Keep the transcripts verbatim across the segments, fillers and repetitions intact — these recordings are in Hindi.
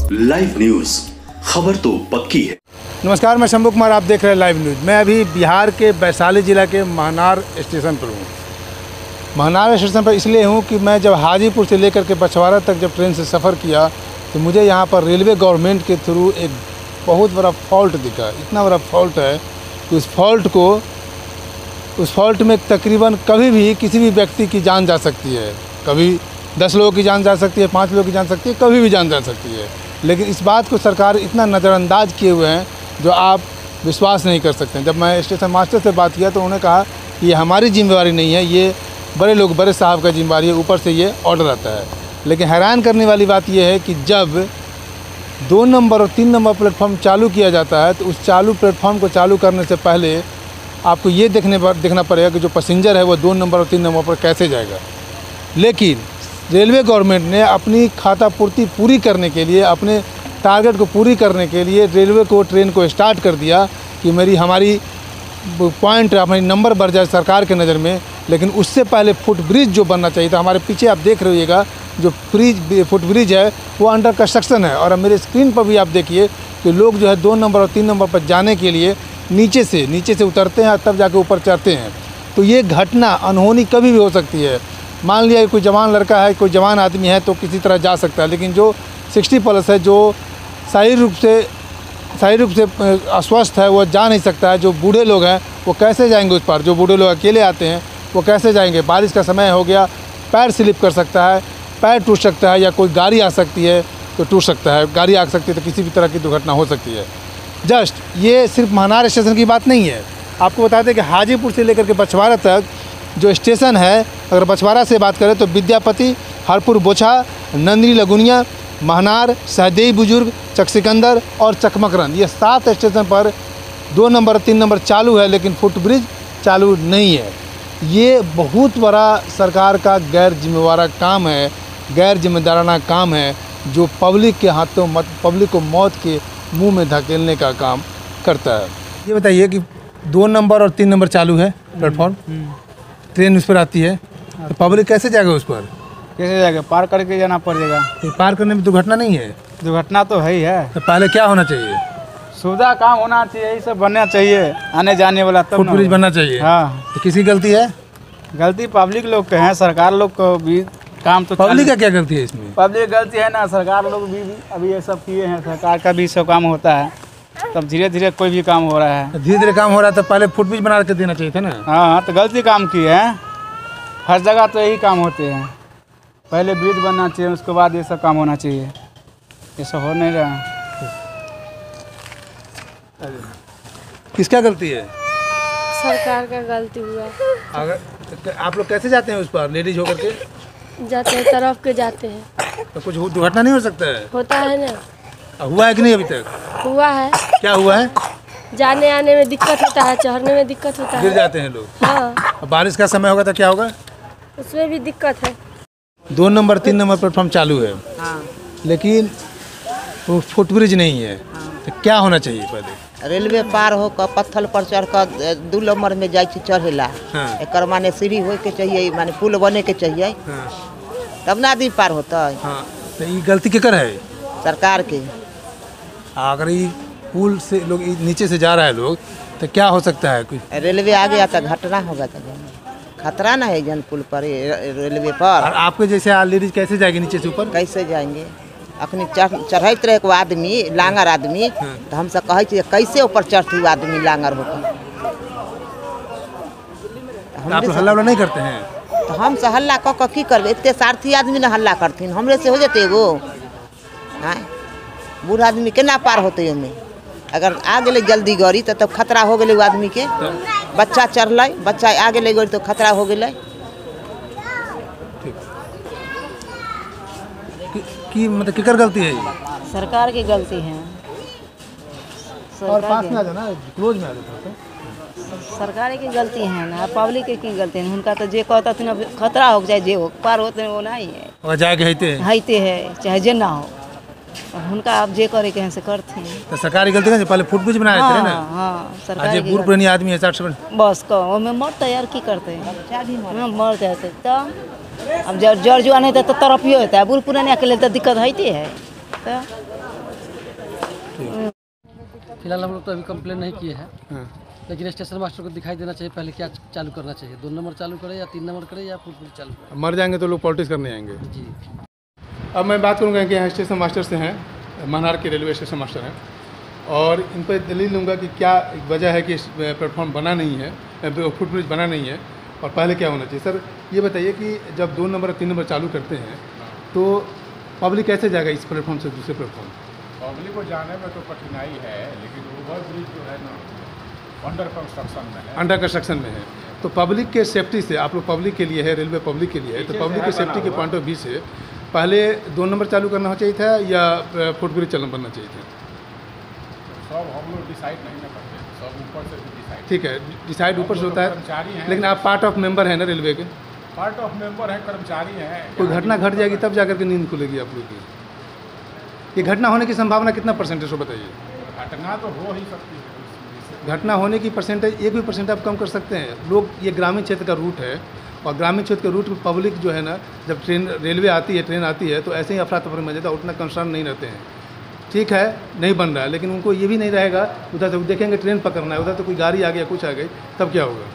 लाइव न्यूज, खबर तो पक्की है। नमस्कार, मैं शंभू कुमार, आप देख रहे हैं लाइव न्यूज। मैं अभी बिहार के वैशाली जिला के महनार स्टेशन पर हूँ। महनार स्टेशन पर इसलिए हूँ कि मैं जब हाजीपुर से लेकर के बछवाड़ा तक जब ट्रेन से सफ़र किया तो मुझे यहाँ पर रेलवे गवर्नमेंट के थ्रू एक बहुत बड़ा फॉल्ट दिखा। इतना बड़ा फॉल्ट है कि उस फॉल्ट को उस फॉल्ट में तकरीबन कभी भी किसी भी व्यक्ति की जान जा सकती है। कभी दस लोगों की जान जा सकती है, पाँच लोगों की जान सकती है, कभी भी जान जा सकती है। लेकिन इस बात को सरकार इतना नज़रअंदाज किए हुए हैं जो आप विश्वास नहीं कर सकते। जब मैं स्टेशन मास्टर से बात किया तो उन्होंने कहा कि ये हमारी जिम्मेवारी नहीं है, ये बड़े लोग बड़े साहब का जिम्मेवारी है, ऊपर से ये ऑर्डर आता है। लेकिन हैरान करने वाली बात यह है कि जब दो नंबर और तीन नंबर प्लेटफॉर्म चालू किया जाता है तो उस चालू प्लेटफॉर्म को चालू करने से पहले आपको ये देखने पर देखना पड़ेगा कि जो पैसेंजर है वो दो नंबर और तीन नंबर पर कैसे जाएगा। लेकिन रेलवे गवर्नमेंट ने अपनी खाता पूर्ति पूरी करने के लिए, अपने टारगेट को पूरी करने के लिए रेलवे को ट्रेन को स्टार्ट कर दिया कि मेरी हमारी पॉइंट हमारी नंबर बढ़ जाए सरकार के नज़र में। लेकिन उससे पहले फुट ब्रिज जो बनना चाहिए था, हमारे पीछे आप देख रहे होइएगा जो ब्रिज फुट ब्रिज है वो अंडर कंस्ट्रक्शन है। और अब मेरे स्क्रीन पर भी आप देखिए कि लोग जो है दो नंबर और तीन नंबर पर जाने के लिए नीचे से नीचे से उतरते हैं और तब जाके ऊपर चढ़ते हैं। तो ये घटना अनहोनी कभी भी हो सकती है। मान लिया कोई जवान लड़का है, कोई जवान आदमी है तो किसी तरह जा सकता है, लेकिन जो साठ प्लस है, जो शारीरिक रूप से शारीरिक रूप से अस्वस्थ है, वो जा नहीं सकता है। जो बूढ़े लोग हैं वो कैसे जाएंगे उस पार? जो बूढ़े लोग अकेले आते हैं वो कैसे जाएंगे? बारिश का समय हो गया, पैर स्लिप कर सकता है, पैर टूट सकता है, या कोई गाड़ी आ सकती है तो टूट सकता है, गाड़ी आ सकती है तो किसी भी तरह की दुर्घटना हो सकती है। जस्ट ये सिर्फ महनार स्टेशन की बात नहीं है। आपको बता दें कि हाजीपुर से लेकर के बछवाड़ा तक जो स्टेशन है, अगर बछवाड़ा से बात करें तो विद्यापति, हरपुर बोछा, नंदनी लगुनिया, महनार, सहदेई बुजुर्ग, चकसिकंदर और चकमकरन, ये सात स्टेशन पर दो नंबर तीन नंबर चालू है लेकिन फुट ब्रिज चालू नहीं है। ये बहुत बड़ा सरकार का गैर जिम्मेवारा काम है, गैर जिम्मेदाराना काम है जो पब्लिक के हाथों मत पब्लिक को मौत के मुंह में धकेलने का काम करता है। ये बताइए कि दो नंबर और तीन नंबर चालू है प्लेटफॉर्म, ट्रेन उस पर आती है तो पब्लिक कैसे जाएगा उस पर? कैसे जाएगा? पार करके जाना पड़ेगा। तो पार करने में दुर्घटना नहीं है? दुर्घटना तो है ही है। तो पहले क्या होना चाहिए? सुविधा काम होना चाहिए, यही सब बनना चाहिए आने जाने वाला, तब फुट ब्रिज बनना चाहिए। हाँ, तो किसी गलती है? गलती पब्लिक लोग के हैं, सरकार लोग को भी काम तो पब्लिक का क्या गलती है इसमें? पब्लिक गलती है ना, सरकार लोग भी, भी अभी ये सब किए हैं, सरकार का भी सब काम होता है, तब धीरे धीरे कोई भी काम हो रहा है। धीरे धीरे काम हो रहा है तो पहले फुट ब्रिज बना के देना चाहिए था ना। हाँ, तो गलती काम किए हैं। हर जगह तो यही काम होते हैं, पहले ब्रिज बनना चाहिए, उसके बाद ये सब काम होना चाहिए। ये सब हो नहीं रहा। किसका गलती है? सरकार का गलती हुआ। अगर आप लोग कैसे जाते हैं उस पर लेडीज होकर के? जाते हैं, तरफ के जाते हैं। तो कुछ दुर्घटना नहीं हो सकता है? होता है ना। हुआ है कि नहीं अभी तक? हुआ है। क्या हुआ है? जाने आने में दिक्कत होता है, चढ़ने में दिक्कत होता है, गिर जाते हैं लोग। हाँ, बारिश का समय होगा तो क्या होगा? उसमें भी दिक्कत है। दो नंबर तीन नंबर प्लेटफॉर्म चालू है, हाँ। लेकिन वो फुट ब्रिज नहीं है। हाँ। तो क्या होना चाहिए पहले? रेलवे पार हो कर पत्थर पर चढ़ कर दू नंबर में जाए चढ़ेला। हाँ। एक माने सीढ़ी हो के चाहिए, माने पुल बने के चाहिए। हाँ। तब ना आदमी पार होता है। हाँ, तो ये गलती केकर है? सरकार के। अगर ये पुल से लोग नीचे से जा रहा है लोग तो क्या हो सकता है? कुछ रेलवे आ गया तो घटना होगा, तो खतरा ना है जन पुल पर, रेलवे पर। और आपके जैसे लेडीज कैसे जाएगी नीचे से ऊपर? कैसे जाएंगे? अखनी चढ़ते रहे को आदमी, लांगर आदमी, हाँ। तो हमसे कहे कैसे ऊपर चढ़ती आदमी लांगर होकर? आप लोग हल्ला नहीं करते हैं? तो हम से हल्ला कऽ कऽ की करबे? इतने सारथी आदमी ना हल्ला करथिन, हमरे से हो जेते एगो। आय बूढ़ आदमी केना पार होते ओमे? अगर आ गए जल्दी गाड़ी तो तब खतरा हो गए आदमी के। बच्चा चढ़ल, बच्चा आ गए गाड़ी तो खतरा हो गए। कि मतलब किकर गलती है? सरकार की गलती है। और पास में आ जाओ ना, क्लोज में आ जाओ। सरकार की गलती है ना, पब्लिक की गलती है। उनका तो जे कहता थी ना खतरा हो जाए, जे हो पार होते वो नहीं है, और जाके हैते हैते है चाहे जे ना हो, उनका आप जे करे के हैं से करते हैं। तो सरकारी गलती ना, पहले फुट ब्रिज बनाए थे ना। हाँ, सरकार आज बूढ़ पुरानी आदमी है साठ से बस को में मरते यार की करते हैं, मर जाते। तो अब जड़ जुआ नहीं तो तरफ ही होता है, बूढ़ पुराने के लिए तो दिक्कत होती है। तो फिलहाल हम लोग तो अभी कंप्लेन नहीं किए हैं, हाँ। लेकिन स्टेशन मास्टर को दिखाई देना चाहिए पहले क्या चालू करना चाहिए, दो नंबर चालू करे या तीन नंबर करे या फुटबॉल चालू करे। मर जाएंगे तो लोग पॉलिटिक्स करने आएंगे। जी। अब मैं बात करूँगा कि यहाँ स्टेशन मास्टर से हैं, महनार के रेलवे स्टेशन मास्टर हैं, और इन पर दलील लूँगा कि क्या वजह है कि प्लेटफॉर्म बना नहीं है, फुटब्रिज बना नहीं है, और पहले क्या होना चाहिए। सर ये बताइए कि जब दो नंबर तीन नंबर चालू करते हैं तो पब्लिक कैसे जाएगा इस प्लेटफॉर्म से दूसरे प्लेटफॉर्म? पब्लिक को जाने में तो कठिनाई है, लेकिन ओवर ब्रिज जो है ना अंडर कंस्ट्रक्शन में है। अंडर कंस्ट्रक्शन में है, तो पब्लिक के सेफ्टी से, आप लोग पब्लिक के लिए है, रेलवे पब्लिक के लिए है, तो पब्लिक की सेफ्टी के पॉइंट ऑफ व्यू से पहले दो नंबर चालू करना चाहिए था या फुटब्रिज चालू बनना चाहिए था? सब हम लोग डिसाइड नहीं ना करते, सब ऊपर से डिसाइड। ठीक है, डिसाइड ऊपर से होता है, लेकिन आप पार्ट ऑफ मेंबर है ना रेलवे के? पार्ट ऑफ मेंबर है, कर्मचारी हैं। कोई घटना घट जाएगी तब जाकर के नींद खुलेगी आप लोग की। ये घटना होने की संभावना कितना परसेंटेज हो बताइए? घटना तो हो ही सकती है। घटना होने की परसेंटेज एक भी परसेंट आप कम कर सकते हैं। लोग, ये ग्रामीण क्षेत्र का रूट है, और ग्रामीण क्षेत्र के रूट में पब्लिक जो है ना, जब ट्रेन रेलवे आती है, ट्रेन आती है, तो ऐसे ही अफरा तफरी में जाता है, उतना कंसर्न नहीं रहते हैं। ठीक है, नहीं बन रहा है, लेकिन उनको ये भी नहीं रहेगा, उधर से देखेंगे ट्रेन पकड़ना है, उधर तो कोई गाड़ी आ गया, कुछ आ गई, तब क्या होगा?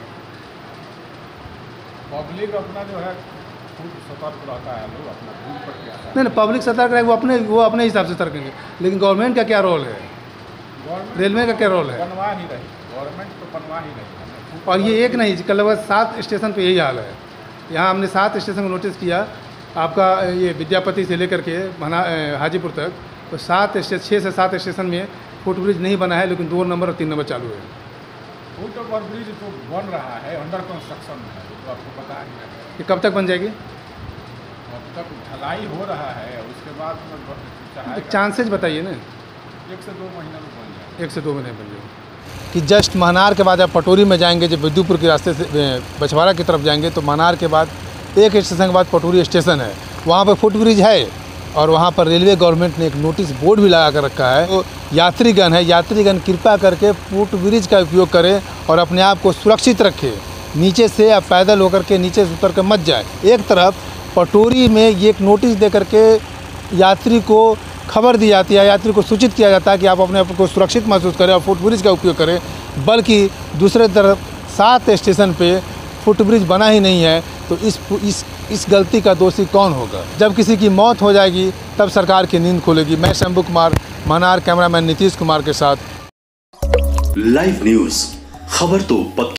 पब्लिक अपना जो है खुद सतर्क रहता है, लोग अपना दूर पर क्या है। नहीं नहीं, पब्लिक सतर्क रहे, वो अपने वो अपने हिसाब से सतर्केंगे, लेकिन गवर्नमेंट का क्या रोल है, रेलवे का क्या रोल है? बनवा ही रही गवर्नमेंट, तो बनवा ही रही। और ये एक नहीं, कल लगभग सात स्टेशन पे यही हाल है। यहाँ हमने सात स्टेशन को नोटिस किया, आपका ये विद्यापति से लेकर के मना हाजीपुर तक, तो सात स्टेशन, छः से सात स्टेशन में फुटब्रिज नहीं बना है, लेकिन दो नंबर और तीन नंबर चालू है। फुट ओवर ब्रिज तो बन रहा है, अंडर कंस्ट्रक्शन में है, तो आपको पता ही है। ये कब तक बन जाएगी? अब तक ढलाई हो रहा है, उसके बाद तो चांसेज बताइए ना। एक से दो महीने में बन जाए। एक से दो महीने बन जाएगी। कि जस्ट महनार के बाद आप पटोरी में जाएंगे, जब विद्युपुर के रास्ते से बछवाड़ा की तरफ जाएंगे, तो महनार के बाद एक स्टेशन के बाद पटोरी स्टेशन है, वहाँ पर फुटब्रिज है, और वहाँ पर रेलवे गवर्नमेंट ने एक नोटिस बोर्ड भी लगा कर रखा है। तो यात्रीगण है, यात्रीगण कृपा करके फुटब्रिज का उपयोग करें और अपने आप को सुरक्षित रखें, नीचे से या पैदल होकर के नीचे से उतर कर मत जाए। एक तरफ पटोरी में ये एक नोटिस दे करके यात्री को खबर दी जाती है, यात्री को सूचित किया जाता है कि आप अपने आप को सुरक्षित महसूस करें और फुटब्रिज का उपयोग करें, बल्कि दूसरे तरफ सात स्टेशन पे फुटब्रिज बना ही नहीं है, तो इस इस इस गलती का दोषी कौन होगा? जब किसी की मौत हो जाएगी तब सरकार की नींद खुलेगी। मैं शंभू कुमार, महनार, कैमरामैन नीतीश कुमार के साथ। लाइव न्यूज, खबर तो पक्की।